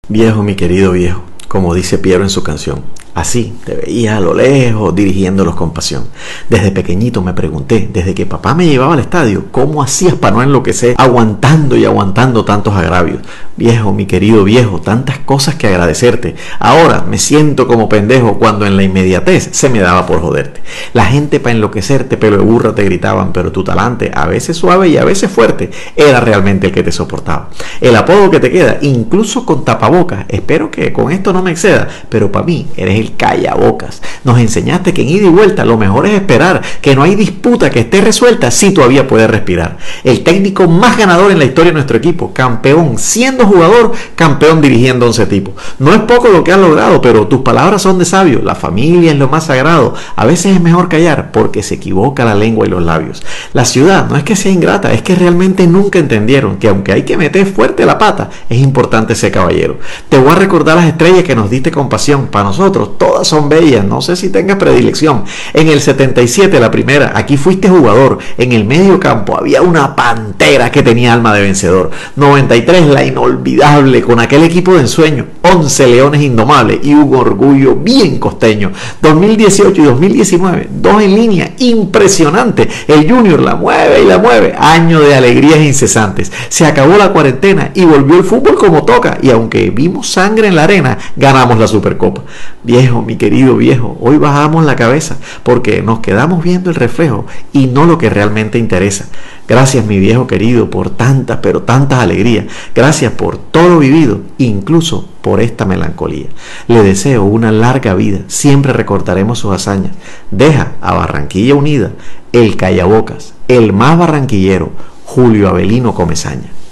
Viejo, mi querido viejo, como dice Piero en su canción, así te veía a lo lejos dirigiéndolos con pasión. Desde pequeñito me pregunté, desde que papá me llevaba al estadio, ¿cómo hacías para no enloquecer aguantando y aguantando tantos agravios? Viejo, mi querido viejo, tantas cosas que agradecerte. Ahora me siento como pendejo cuando en la inmediatez se me daba por joderte. La gente para enloquecerte, pelo de burra, te gritaban, pero tu talante, a veces suave y a veces fuerte, era realmente el que te soportaba. El apodo que te queda, incluso con tapabocas, espero que con esto no me exceda, pero para mí eres el callabocas. Nos enseñaste que en ida y vuelta lo mejor es esperar, que no hay disputa que esté resuelta si todavía puedes respirar. El técnico más ganador en la historia de nuestro equipo, campeón siendo jugador, campeón dirigiendo 11 tipos. No es poco lo que has logrado, pero tus palabras son de sabio. La familia es lo más sagrado. A veces es mejor callar porque se equivoca la lengua y los labios. La ciudad no es que sea ingrata, es que realmente nunca entendieron que aunque hay que meter fuerte la pata, es importante ser caballero. Te voy a recordar las estrellas que nos diste con pasión. Para nosotros todas son bellas, no sé si tengas predilección. En el 77, la primera, aquí fuiste jugador. En el medio campo había una pantera que tenía alma de vencedor. 93, la inolvidable, con aquel equipo de ensueño. 11 leones indomables y un orgullo bien costeño. 2018 y 2019, dos en línea, impresionante. El Junior la mueve y la mueve. Año de alegrías incesantes. Se acabó la cuarentena y volvió el fútbol como toca. Y aunque vimos sangre en la arena, ganamos la Supercopa. Viejo, mi querido viejo, hoy bajamos la cabeza porque nos quedamos viendo el reflejo y no lo que realmente interesa. Gracias, mi viejo querido, por tantas, pero tantas alegrías. Gracias por todo lo vivido, incluso por esta melancolía. Le deseo una larga vida, siempre recordaremos sus hazañas. Deja a Barranquilla Unida el callabocas, el más barranquillero, Julio Avelino Comesaña.